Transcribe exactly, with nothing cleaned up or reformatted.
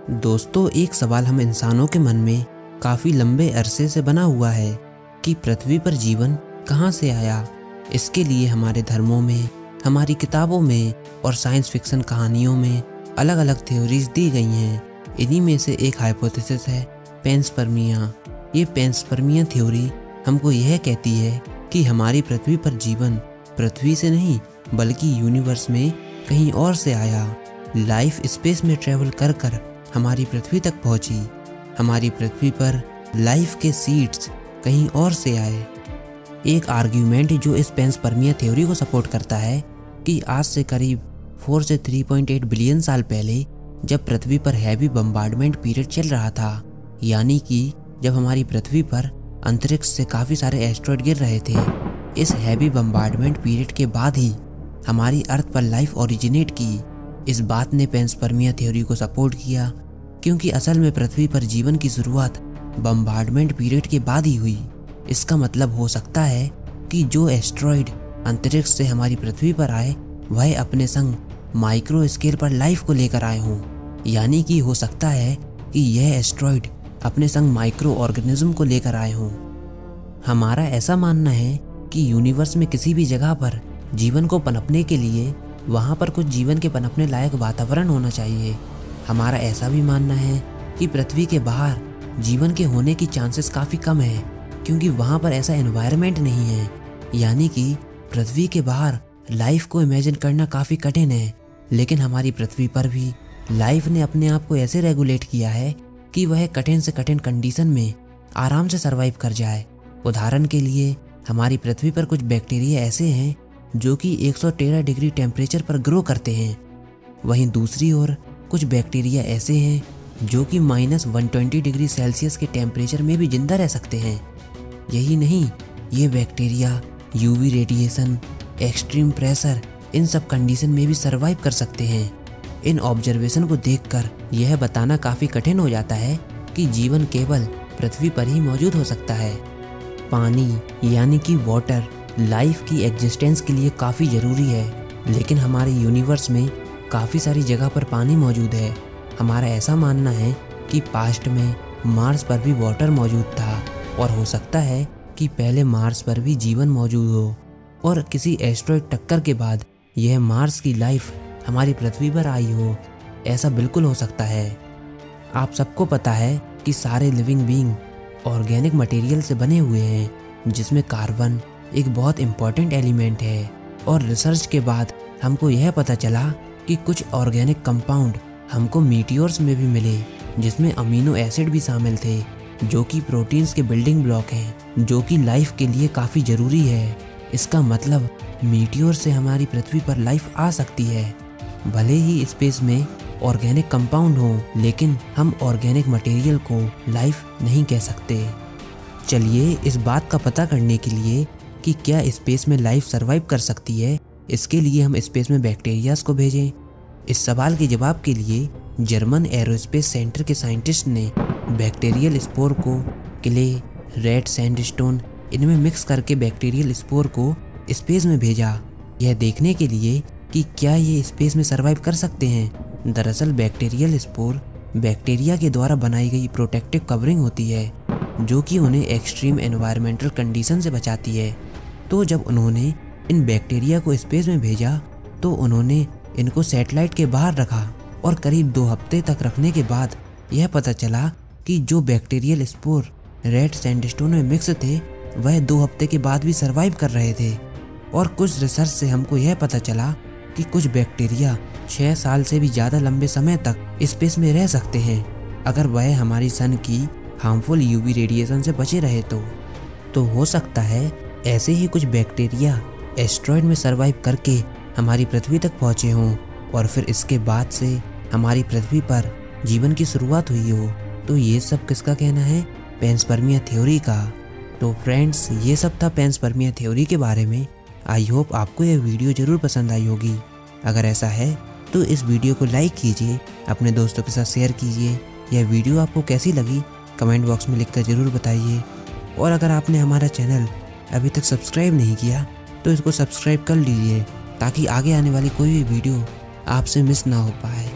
दोस्तों, एक सवाल हम इंसानों के मन में काफ़ी लंबे अरसे से बना हुआ है कि पृथ्वी पर जीवन कहाँ से आया। इसके लिए हमारे धर्मों में, हमारी किताबों में और साइंस फिक्शन कहानियों में अलग अलग थ्योरीज दी गई हैं। इन्हीं में से एक हाइपोथेसिस है पैंसपर्मिया। ये पैंसपर्मिया थ्योरी हमको यह कहती है कि हमारी पृथ्वी पर जीवन पृथ्वी से नहीं बल्कि यूनिवर्स में कहीं और से आया। लाइफ स्पेस में ट्रेवल कर कर हमारी पृथ्वी तक पहुंची। हमारी पृथ्वी पर लाइफ के सीड्स कहीं और से आए। एक आर्ग्यूमेंट जो इस पैंसपर्मिया थ्योरी को सपोर्ट करता है कि आज से करीब फोर से थ्री पॉइंट एट बिलियन साल पहले जब पृथ्वी पर हैवी बम्बार्डमेंट पीरियड चल रहा था, यानी कि जब हमारी पृथ्वी पर अंतरिक्ष से काफ़ी सारे एस्ट्रॉयड गिर रहे थे, इस हैवी बम्बार्डमेंट पीरियड के बाद ही हमारी अर्थ पर लाइफ ओरिजिनेट की। इस बात ने पैंसपर्मिया थ्योरी को सपोर्ट किया क्योंकि असल में पृथ्वी पर जीवन की शुरुआत बम्बार्डमेंट पीरियड के बाद ही हुई। इसका मतलब हो सकता है कि जो एस्ट्रॉयड अंतरिक्ष से हमारी पृथ्वी पर आए वह अपने संग माइक्रो स्केल पर लाइफ को लेकर आए हों, यानी कि हो सकता है कि यह एस्ट्रॉयड अपने संग माइक्रो ऑर्गेनिज्म को लेकर आए हों। हमारा ऐसा मानना है कि यूनिवर्स में किसी भी जगह पर जीवन को पनपने के लिए वहाँ पर कुछ जीवन के पनपने लायक वातावरण होना चाहिए। हमारा ऐसा भी मानना है कि पृथ्वी के बाहर जीवन के होने की चांसेस काफ़ी कम है क्योंकि वहाँ पर ऐसा एनवायरनमेंट नहीं है, यानी कि पृथ्वी के बाहर लाइफ को इमेजिन करना काफ़ी कठिन है। लेकिन हमारी पृथ्वी पर भी लाइफ ने अपने आप को ऐसे रेगुलेट किया है कि वह कठिन से कठिन कंडीशन में आराम से सर्वाइव कर जाए। उदाहरण के लिए हमारी पृथ्वी पर कुछ बैक्टीरिया ऐसे हैं जो कि एक सौ तेरह डिग्री टेम्परेचर पर ग्रो करते हैं। वहीं दूसरी ओर कुछ बैक्टीरिया ऐसे हैं जो कि minus one twenty degree Celsius के टेम्परेचर में भी जिंदा रह सकते हैं। यही नहीं, ये bacteria UV radiation, extreme pressure, इन सब कंडीशन में भी सर्वाइव कर सकते हैं। इन ऑब्जर्वेशन को देखकर यह बताना काफ़ी कठिन हो जाता है कि जीवन केवल पृथ्वी पर ही मौजूद हो सकता है। पानी यानी कि वाटर लाइफ की एग्जिस्टेंस के लिए काफ़ी ज़रूरी है, लेकिन हमारे यूनिवर्स में काफ़ी सारी जगह पर पानी मौजूद है। हमारा ऐसा मानना है कि पास्ट में मार्स पर भी वाटर मौजूद था और हो सकता है कि पहले मार्स पर भी जीवन मौजूद हो और किसी एस्ट्रॉयड टक्कर के बाद यह मार्स की लाइफ हमारी पृथ्वी पर आई हो। ऐसा बिल्कुल हो सकता है। आप सबको पता है कि सारे लिविंग बीइंग ऑर्गेनिक मटेरियल से बने हुए हैं, जिसमें कार्बन एक बहुत इम्पॉर्टेंट एलिमेंट है। और रिसर्च के बाद हमको यह पता चला कि कुछ ऑर्गेनिक कंपाउंड हमको मीटियोर्स में भी मिले, जिसमें अमीनो एसिड भी शामिल थे जो कि प्रोटीन्स के बिल्डिंग ब्लॉक हैं, जो कि लाइफ के लिए काफ़ी ज़रूरी है। इसका मतलब मीटियोर से हमारी पृथ्वी पर लाइफ आ सकती है। भले ही स्पेस में ऑर्गेनिक कंपाउंड हो, लेकिन हम ऑर्गेनिक मटेरियल को लाइफ नहीं कह सकते। चलिए इस बात का पता करने के लिए कि क्या स्पेस में लाइफ सर्वाइव कर सकती है, इसके लिए हम स्पेस में बैक्टीरियाज को भेजें। इस सवाल के जवाब के लिए जर्मन एरोस्पेस सेंटर के साइंटिस्ट ने बैक्टीरियल स्पोर को क्ले, रेड सैंडस्टोन इनमें मिक्स करके बैक्टीरियल स्पोर को स्पेस में भेजा, यह देखने के लिए कि क्या ये स्पेस में सर्वाइव कर सकते हैं। दरअसल बैक्टीरियल स्पोर बैक्टीरिया के द्वारा बनाई गई प्रोटेक्टिव कवरिंग होती है जो कि उन्हें एक्सट्रीम एनवायरमेंटल कंडीशन से बचाती है। तो जब उन्होंने इन बैक्टीरिया को स्पेस में भेजा तो उन्होंने इनको सैटेलाइट के बाहर रखा और करीब दो हफ्ते तक रखने के बाद यह पता चला कि जो बैक्टीरियल स्पोर रेड सैंडस्टोन में मिक्स थे वह दो हफ्ते के बाद भी सर्वाइव कर रहे थे। और कुछ रिसर्च से हमको यह पता चला कि कुछ बैक्टीरिया छः साल से भी ज़्यादा लंबे समय तक स्पेस में रह सकते हैं अगर वह हमारी सन की हार्मफुल यूवी रेडिएशन से बचे रहे तो। तो हो सकता है ऐसे ही कुछ बैक्टीरिया एस्ट्रॉयड में सर्वाइव करके हमारी पृथ्वी तक पहुँचे हों और फिर इसके बाद से हमारी पृथ्वी पर जीवन की शुरुआत हुई हो। तो ये सब किसका कहना है? पैंसपर्मिया थ्योरी का। तो फ्रेंड्स, ये सब था पैंसपर्मिया थ्योरी के बारे में। आई होप आपको यह वीडियो ज़रूर पसंद आई होगी। अगर ऐसा है तो इस वीडियो को लाइक कीजिए, अपने दोस्तों के साथ शेयर कीजिए। यह वीडियो आपको कैसी लगी कमेंट बॉक्स में लिखकर ज़रूर बताइए। और अगर आपने हमारा चैनल अभी तक सब्सक्राइब नहीं किया तो इसको सब्सक्राइब कर लीजिए ताकि आगे आने वाली कोई भी वीडियो आपसे मिस ना हो पाए।